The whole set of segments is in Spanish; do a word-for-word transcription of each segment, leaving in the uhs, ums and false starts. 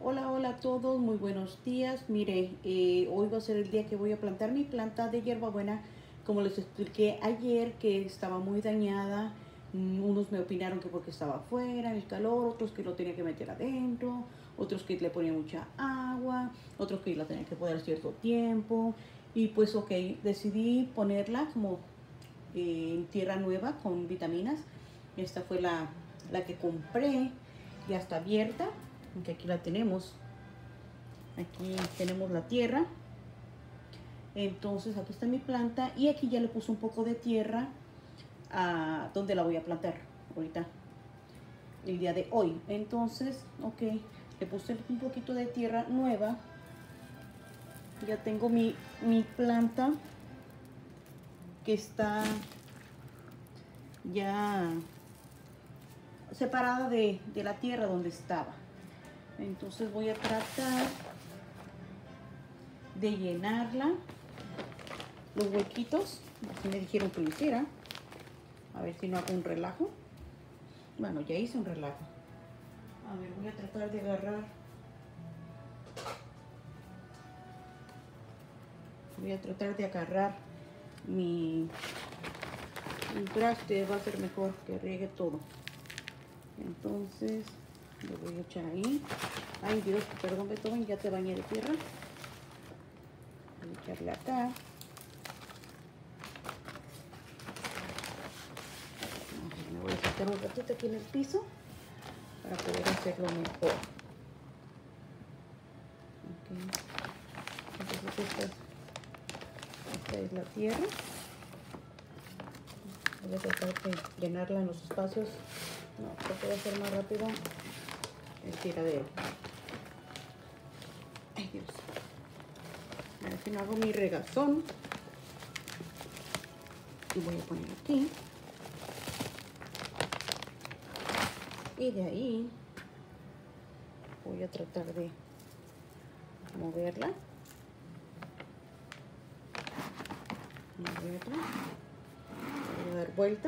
Hola, hola a todos, muy buenos días. Mire, eh, hoy va a ser el día que voy a plantar mi planta de hierbabuena. Como les expliqué ayer, que estaba muy dañada. Mm, Unos me opinaron que porque estaba afuera, en el calor, otros que lo tenía que meter adentro, otros que le ponía mucha agua, otros que la tenía que poner cierto tiempo. Y pues ok, decidí ponerla como eh, en tierra nueva con vitaminas. Esta fue la, la que compré, ya está abierta, aunque aquí la tenemos. Aquí tenemos la tierra. Entonces aquí está mi planta y aquí ya le puse un poco de tierra a donde la voy a plantar ahorita, el día de hoy. Entonces, ok, le puse un poquito de tierra nueva. Ya tengo mi, mi planta que está ya separada de, de la tierra donde estaba. Entonces voy a tratar de llenarla, los huequitos, así me dijeron que lo hiciera. A ver si no hago un relajo. Bueno, ya hice un relajo. A ver, voy a tratar de agarrar. Voy a tratar de agarrar mi, mi traste. Va a ser mejor que riegue todo. Entonces, lo voy a echar ahí. Ay, Dios, perdón, Beethoven, ya te bañé de tierra. Voy a echarle acá. Me voy a sentar un ratito aquí en el piso para poder hacerlo mejor. Okay. Entonces esta es, esta es la tierra. Voy a tratar de llenarla en los espacios. No, para poder hacer más rápido el tiradero. Ay, Dios. A ver si no hago mi regazón. Y voy a poner aquí. Y de ahí voy a tratar de moverla. Moverla. Voy a dar vuelta.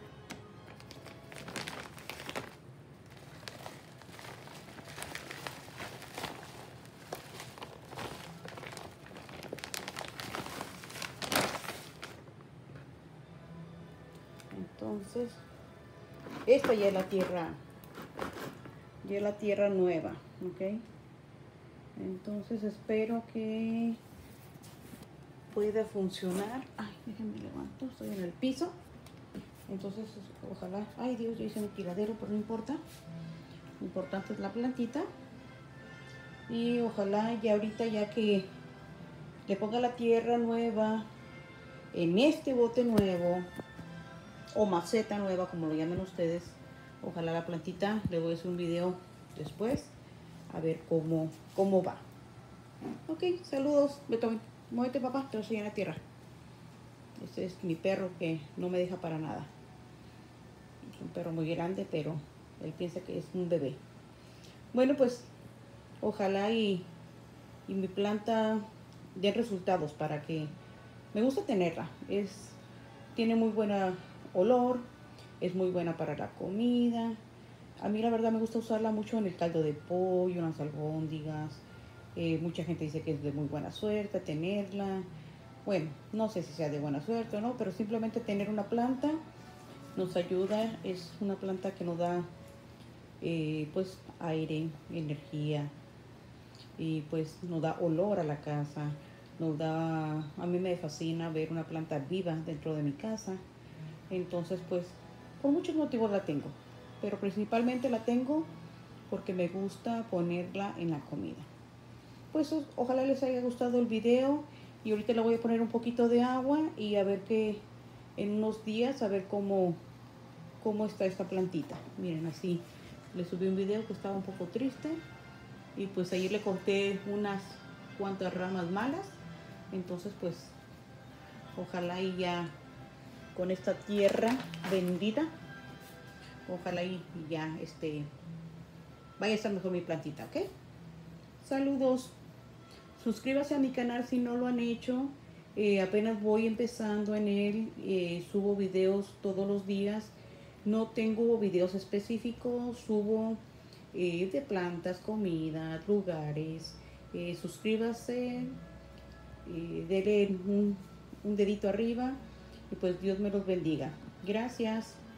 Entonces, esta ya es la tierra, ya es la tierra nueva, ¿ok? Entonces espero que pueda funcionar. Ay, déjenme levanto, estoy en el piso. Entonces, ojalá, ay Dios, ya hice mi tiradero, pero no importa. Lo importante es la plantita. Y ojalá ya ahorita, ya que le ponga la tierra nueva en este bote nuevo o maceta nueva, como lo llamen ustedes, ojalá la plantita, le voy a hacer un video después a ver cómo, cómo va. Ok, saludos, Beethoven. Muévete, papá, te voy a enseñar la tierra. Este es mi perro que no me deja para nada. Es un perro muy grande, pero él piensa que es un bebé. Bueno, pues ojalá y, y mi planta dé resultados para que... Me gusta tenerla. Es, tiene muy buena olor, es muy buena para la comida. A mí la verdad me gusta usarla mucho en el caldo de pollo, en las albóndigas. Eh, mucha gente dice que es de muy buena suerte tenerla. Bueno, no sé si sea de buena suerte o no, pero simplemente tener una planta nos ayuda. Es una planta que nos da eh, pues aire, energía y pues nos da olor a la casa. Nos da, a mí me fascina ver una planta viva dentro de mi casa. Entonces pues por muchos motivos la tengo, pero principalmente la tengo porque me gusta ponerla en la comida. Pues ojalá les haya gustado el video y ahorita le voy a poner un poquito de agua y a ver que en unos días a ver cómo, cómo está esta plantita. Miren, así le subí un video que estaba un poco triste y pues ayer le corté unas cuantas ramas malas. Entonces pues ojalá y ya con esta tierra bendita, ojalá y ya este vaya a estar mejor mi plantita, ¿ok? Saludos. Suscríbase a mi canal si no lo han hecho. Eh, apenas voy empezando en él. Eh, subo videos todos los días. No tengo videos específicos. Subo eh, de plantas, comida, lugares. Eh, suscríbase, eh, denle un, un dedito arriba y pues Dios me los bendiga. Gracias.